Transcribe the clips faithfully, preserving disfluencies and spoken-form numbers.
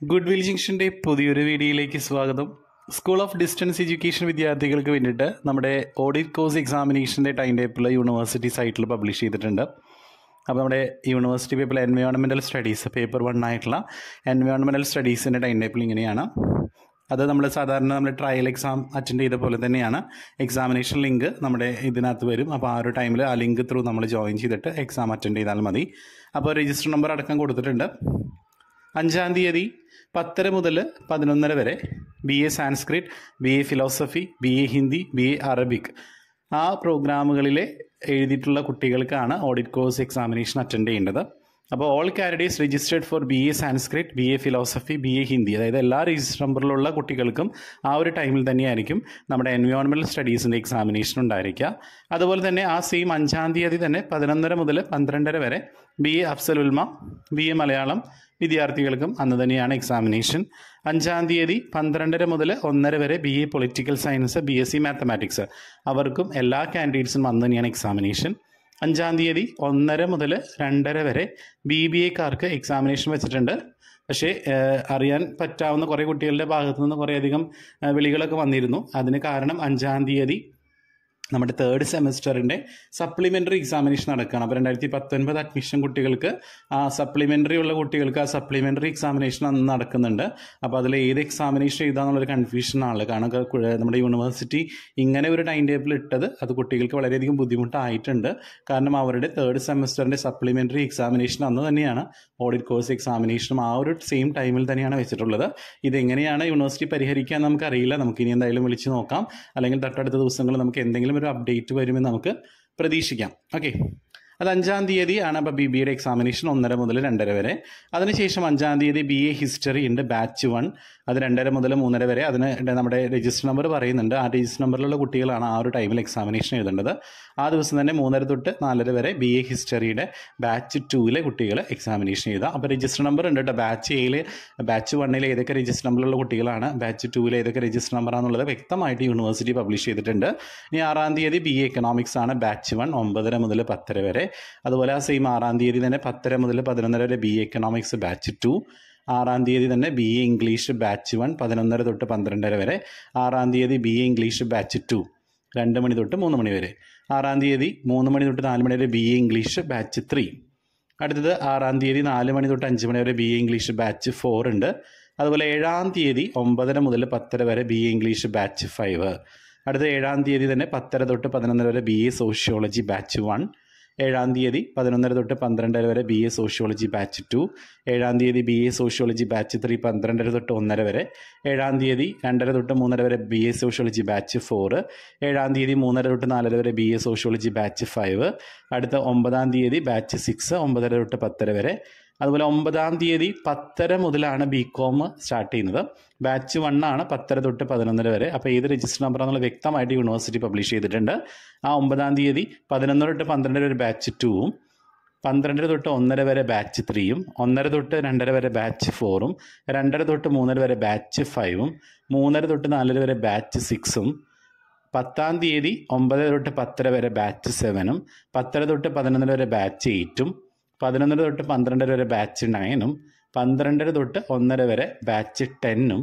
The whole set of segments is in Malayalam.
ഗുഡ് വിൽ ജംഗ്ഷൻ്റെ പുതിയൊരു വീഡിയോയിലേക്ക് സ്വാഗതം. സ്കൂൾ ഓഫ് ഡിസ്റ്റൻസ് എഡ്യൂക്കേഷൻ വിദ്യാർത്ഥികൾക്ക് വേണ്ടിയിട്ട് നമ്മുടെ ഓഡിറ്റ് കോഴ്സ് എക്സാമിനേഷൻ്റെ ടൈം ടേബിൾ യൂണിവേഴ്സിറ്റി സൈറ്റിൽ പബ്ലിഷ് ചെയ്തിട്ടുണ്ട്. അപ്പോൾ നമ്മുടെ university paper environmental studies paper one ആയിട്ടുള്ള എൻവയോൺമെൻറ്റൽ സ്റ്റഡീസിൻ്റെ ടൈം ടേബിൾ ഇങ്ങനെയാണ്. അത് നമ്മൾ സാധാരണ നമ്മൾ ട്രയൽ എക്സാം അറ്റൻഡ് ചെയ്ത പോലെ തന്നെയാണ്. എക്സാമിനേഷൻ ലിങ്ക് നമ്മുടെ ഇതിനകത്ത് വരും. അപ്പോൾ ആ ഒരു ടൈമിൽ ആ ലിങ്ക് ത്രൂ നമ്മൾ ജോയിൻ ചെയ്തിട്ട് എക്സാം അറ്റൻഡ് ചെയ്താൽ മതി. അപ്പോൾ രജിസ്റ്റർ നമ്പർ അടക്കം കൊടുത്തിട്ടുണ്ട്. അഞ്ചാം തീയതി പത്തര മുതൽ പതിനൊന്നര വരെ B A Sanskrit, B A philosophy, B A Hindi, B A Arabic ആ പ്രോഗ്രാമുകളിലെ എഴുതിയിട്ടുള്ള കുട്ടികൾക്കാണ് ഓഡിറ്റ് കോഴ്സ് എക്സാമിനേഷൻ അറ്റൻഡ് ചെയ്യേണ്ടത്. അപ്പോൾ all candidates registered for B A Sanskrit, B A philosophy, B A Hindi, അതായത് എല്ലാ രജിസ്റ്റർ നമ്പറിലുള്ള കുട്ടികൾക്കും ആ ഒരു ടൈമിൽ തന്നെയായിരിക്കും നമ്മുടെ എൻവയോൺമെൻറ്റൽ സ്റ്റഡീസിൻ്റെ എക്സാമിനേഷൻ ഉണ്ടായിരിക്കുക. അതുപോലെ തന്നെ ആ സെയിം അഞ്ചാം തീയതി തന്നെ പതിനൊന്നര മുതൽ പന്ത്രണ്ടര വരെ B A Afzal Ulama, B A Malayalam വിദ്യാർത്ഥികൾക്കും അന്ന് തന്നെയാണ് എക്സാമിനേഷൻ. അഞ്ചാം തീയതി പന്ത്രണ്ടര മുതൽ ഒന്നര വരെ B A political science, B S C mathematics അവർക്കും എല്ലാ കാൻഡിഡേറ്റ്സും അന്ന് തന്നെയാണ് എക്സാമിനേഷൻ. അഞ്ചാം തീയതി ഒന്നര മുതൽ രണ്ടര വരെ ബി ബി എക്കാർക്ക് എക്സാമിനേഷൻ വെച്ചിട്ടുണ്ട്. പക്ഷേ അറിയാൻ പറ്റാവുന്ന കുറേ കുട്ടികളുടെ ഭാഗത്തു നിന്ന് കുറേയധികം വിളികളൊക്കെ വന്നിരുന്നു. അതിന് കാരണം അഞ്ചാം തീയതി നമ്മുടെ തേർഡ് സെമസ്റ്ററിൻ്റെ സപ്ലിമെൻ്ററി എക്സാമിനേഷൻ നടക്കുകയാണ്. അപ്പോൾ രണ്ടായിരത്തി പത്തൊൻപത് അഡ്മിഷൻ കുട്ടികൾക്ക് ആ സപ്ലിമെൻ്ററി ഉള്ള കുട്ടികൾക്ക് ആ സപ്ലിമെൻ്ററി എക്സാമിനേഷൻ അന്ന് നടക്കുന്നുണ്ട്. അപ്പോൾ അതിൽ ഏത് എക്സാമിനേഷൻ എഴുതാന്നുള്ളൊരു കൺഫ്യൂഷനാണ്. കാരണം നമ്മുടെ യൂണിവേഴ്സിറ്റി ഇങ്ങനെ ഒരു ടൈം ടേബിൾ ഇട്ടത് അത് കുട്ടികൾക്ക് വളരെയധികം ബുദ്ധിമുട്ടായിട്ടുണ്ട്. കാരണം അവരുടെ തേർഡ് സെമസ്റ്ററിൻ്റെ സപ്ലിമെൻ്ററി എക്സാമിനേഷൻ അന്ന് തന്നെയാണ് ഓഡിറ്റ് കോഴ്സ് എക്സാമിനേഷനും ആ ഒരു സെയിം ടൈമിൽ തന്നെയാണ് വെച്ചിട്ടുള്ളത്. ഇതെങ്ങനെയാണ് യൂണിവേഴ്സിറ്റി പരിഹരിക്കാൻ നമുക്കറിയില്ല. നമുക്കിനി എന്തായാലും വിളിച്ച് നോക്കാം. അല്ലെങ്കിൽ തൊട്ടടുത്ത ദിവസങ്ങളിൽ നമുക്ക് എന്തെങ്കിലും ഒരു അപ്ഡേറ്റ് വരുമെന്ന് നമുക്ക് പ്രതീക്ഷിക്കാം. ഓക്കെ, അത് അഞ്ചാം തീയതി ആണ്. അപ്പോൾ ബി ബിയുടെ എക്സാമിനേഷൻ ഒന്നര മുതൽ രണ്ടര വരെ. അതിനുശേഷം അഞ്ചാം തീയതി ബി എ ഹിസ്റ്ററി ഉണ്ട്, ബാച്ച് വൺ. അത് രണ്ടര മുതൽ മൂന്നര വരെ. അതിന് നമ്മുടെ രജിസ്റ്റർ നമ്പർ പറയുന്നുണ്ട്. ആ രജിസ്റ്റർ നമ്പറിലുള്ള കുട്ടികളാണ് ആ ഒരു ടൈമിൽ എക്സാമിനേഷൻ എഴുതേണ്ടത്. ആ ദിവസം തന്നെ മൂന്നര തൊട്ട് നാലര വരെ ബി എ ഹിസ്റ്ററിയുടെ ബാച്ച് ടൂവിലെ കുട്ടികൾ എക്സാമിനേഷൻ എഴുതാം. അപ്പോൾ രജിസ്റ്റർ നമ്പർ ഉണ്ട് കേട്ടോ. ബാച്ച് എയിൽ ബാച്ച് വണ്ണിൽ ഏതൊക്കെ രജിസ്റ്റർ നമ്പറിലുള്ള കുട്ടികളാണ്, ബാച്ച് ടൂവിൽ ഏതൊക്കെ രജിസ്റ്റർ നമ്പറാണെന്നുള്ളത് വ്യക്തമായിട്ട് യൂണിവേഴ്സിറ്റി പബ്ലിഷ് ചെയ്തിട്ടുണ്ട്. ഇനി ആറാം തീയതി ബി എ എക്കണോമിക്സ് ആണ്, ബാച്ച് വൺ ഒമ്പതര മുതൽ പത്തര വരെ. അതുപോലെ ആ സെയിം ആറാം തീയതി തന്നെ പത്തര മുതൽ പതിനൊന്നര വരെ B A economics batch two. ആറാം തീയതി തന്നെ B A English batch one പതിനൊന്നര തൊട്ട് പന്ത്രണ്ടര വരെ. ആറാം തീയതി B A English batch two രണ്ട് മണി തൊട്ട് മൂന്ന് മണി വരെ. ആറാം തീയതി മൂന്ന് മണി തൊട്ട് നാല് മണി വരെ B A English batch three. അടുത്തത് ആറാം തീയതി നാല് മണി തൊട്ട് അഞ്ച് മണി വരെ B A English batch four ഉണ്ട്. അതുപോലെ ഏഴാം തീയതി ഒമ്പതര മുതൽ പത്തര വരെ B A English batch five. അടുത്ത ഏഴാം തീയതി തന്നെ പത്തര തൊട്ട് പതിനൊന്നര വരെ B A sociology batch one. ഏഴാം തീയതി പതിനൊന്നര തൊട്ട് പന്ത്രണ്ടര വരെ B A sociology batch two. ഏഴാം തീയതി B A sociology batch three പന്ത്രണ്ടര തൊട്ട് ഒന്നര വരെ. ഏഴാം തീയതി രണ്ടര തൊട്ട് മൂന്നര വരെ B A sociology batch four. ഏഴാം തീയതി മൂന്നര തൊട്ട് നാലര വരെ B A sociology batch five. അടുത്ത ഒമ്പതാം തീയതി ബാച്ച് സിക്സ് ഒമ്പതര തൊട്ട് പത്തര വരെ. അതുപോലെ ഒമ്പതാം തീയതി പത്തര മുതലാണ് ബി കോം സ്റ്റാർട്ട് ചെയ്യുന്നത്. ബാച്ച് വൺ ആണ് പത്തര തൊട്ട് പതിനൊന്നര വരെ. അപ്പോൾ ഏത് രജിസ്റ്റർ നമ്പറാണെന്നുള്ള വ്യക്തമായിട്ട് യൂണിവേഴ്സിറ്റി പബ്ലിഷ് ചെയ്തിട്ടുണ്ട്. ആ ഒമ്പതാം തീയതി പതിനൊന്നര തൊട്ട് പന്ത്രണ്ടര വരെ ബാച്ച് ടൂവും, പന്ത്രണ്ടര തൊട്ട് ഒന്നര വരെ ബാച്ച് ത്രീയും, ഒന്നര തൊട്ട് രണ്ടര വരെ ബാച്ച് ഫോറും, രണ്ടര തൊട്ട് മൂന്നര വരെ ബാച്ച് ഫൈവും, മൂന്നര തൊട്ട് നാലര വരെ ബാച്ച് സിക്സും, പത്താം തീയതി ഒമ്പതര തൊട്ട് പത്തര വരെ ബാച്ച് സെവനും, പത്തര തൊട്ട് പതിനൊന്നര വരെ ബാച്ച് എയ്റ്റും, പതിനൊന്നര തൊട്ട് പന്ത്രണ്ടര വരെ ബാച്ച് നയനും, പന്ത്രണ്ടര തൊട്ട് ഒന്നര വരെ ബാച്ച് ടെന്നും,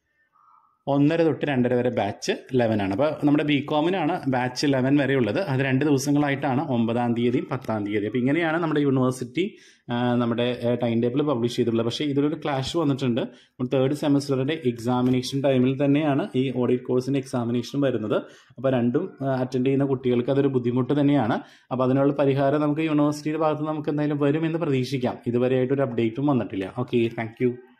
ഒന്നര തൊട്ട് രണ്ടര വരെ ബാച്ച് ലെവനാണ്. അപ്പോൾ നമ്മുടെ ബി കോമിനാണ് ബാച്ച് ലെവൻ വരെ ഉള്ളത്. അത് രണ്ട് ദിവസങ്ങളായിട്ടാണ്, ഒമ്പതാം തീയതിയും പത്താം തീയതി. അപ്പോൾ ഇങ്ങനെയാണ് നമ്മുടെ യൂണിവേഴ്സിറ്റി നമ്മുടെ ടൈം ടേബിൾ പബ്ലിഷ് ചെയ്തിട്ടുള്ളത്. പക്ഷേ ഇതിലൊരു ക്ലാഷ് വന്നിട്ടുണ്ട്. തേർഡ് സെമസ്റ്ററിൻ്റെ എക്സാമിനേഷൻ ടൈമിൽ തന്നെയാണ് ഈ ഓഡിറ്റ് കോഴ്സിൻ്റെ എക്സാമിനേഷൻ വരുന്നത്. അപ്പോൾ രണ്ടും അറ്റൻഡ് ചെയ്യുന്ന കുട്ടികൾക്ക് അതൊരു ബുദ്ധിമുട്ട് തന്നെയാണ്. അപ്പോൾ അതിനുള്ള പരിഹാരം നമുക്ക് യൂണിവേഴ്സിറ്റിയുടെ ഭാഗത്ത് നമുക്ക് എന്തായാലും വരുമെന്ന് പ്രതീക്ഷിക്കാം. ഇതുവരെയായിട്ടൊരു അപ്ഡേറ്റും വന്നിട്ടില്ല. Okay, thank U.